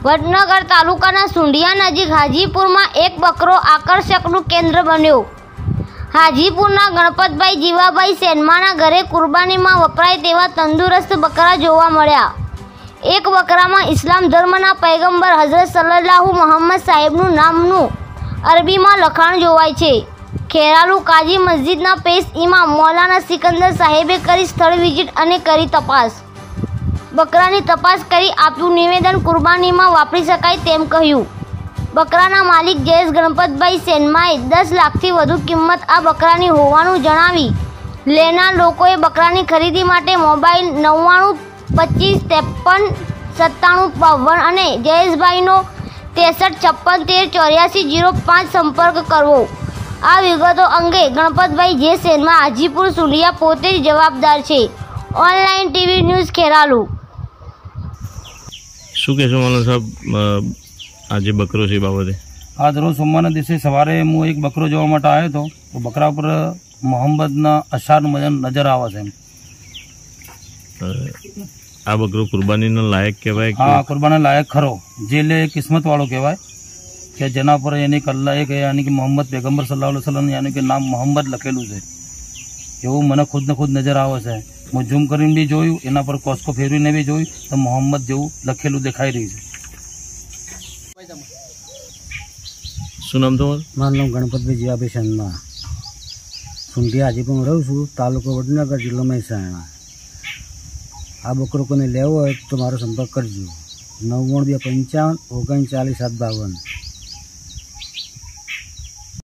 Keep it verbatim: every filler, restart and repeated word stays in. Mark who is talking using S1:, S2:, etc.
S1: વડનગર તાલુકાના સુંઢિયા નજીક હાજીપુરમાં એક બકરો આકર્ષકનું કેન્દ્ર બન્યો। હાજીપુરના ગણપતભાઈ જીવાભાઈ સેનમાના ઘરે કુરબાનીમાં વપરાય તેવા તંદુરસ્ત બકરા જોવા મળ્યા। એક બકરામાં ઇસ્લામ ધર્મના પૈગંબર હઝરત સલ્લલ્લાહુ મોહમ્મદ સાહેબનું નામનું અરબીમાં લખાણ જોવાય છે। ખેરાલુ કાજી મસ્જિદના પેશ ઇમામ મૌલાના સિકંદર સાહેબે કરી સ્થળ વિઝિટ અને કરી તપાસ। બકરાની તપાસ કરી આપ્યું નિવેદન, કુરબાનીમાં વાપરી શકાય તેમ કહ્યું। બકરાના માલિક જયેશ ગણપતભાઈ સેનમાએ દસ લાખથી વધુ કિંમત આ બકરાની હોવાનું જણાવી લેનાર લોકોએ બકરાની ખરીદી માટે મોબાઈલ નવ્વાણું પચીસ ત્રેપન સત્તાણું બાવન અને જયેશભાઈનો ત્રેસઠ છપ્પન તેર ચોર્યાસી જીરો પાંચ સંપર્ક કરવો। આ વિગતો અંગે ગણપતભાઈ જે સેનમાં હાજીપુર સુંઢિયા પોતે જ જવાબદાર છે। Online TV news Kheralu.
S2: શું કહેશો મૌલાના સાહેબ, આજે બકરો છે બાબતે?
S3: આજ રોજ સોમવારના દિવસે સવારે હું એક બકરો જોવા માટે આવ્યો હતો, તો બકરા પર મોહમ્મદના અશારનું મજા નજર આવે છે।
S2: આ બકરો કુરબાનીનો લાયક કહેવાય?
S3: હા, કુરબાની લાયક ખરો। જે લે કિસ્મત વાળો કહેવાય કે જેના પર એની કલ્લા એક યાની કે મોહમ્મદ પેગમ્બર સલ્લલ્લાહુ અલૈહિ વસલ્લમ યાની કે નામ મોહમ્મદ લખેલું છે, એવું મને ખુદ ને ખુદ નજર આવે છે। હું ઝૂમ કરીને બી જોયું, એના પર કોસ્કો ફેરવીને બી જોયું તો મોહમ્મદ જેવું લખેલું દેખાઈ રહ્યું છે।
S2: શું નામ તમારું?
S4: મારું નામ ગણપતભાઈ જીવાભાઈ સેનમા, સુંઢિયા હાજીપુરમાં રહું છું, તાલુકો વડનગર, જિલ્લો મહેસાણા। આ બકરો કોને લેવો હોય તો મારો સંપર્ક કરજો, નવ્વાણું બે પંચાવન ઓગણચાલીસ સાત બાવન।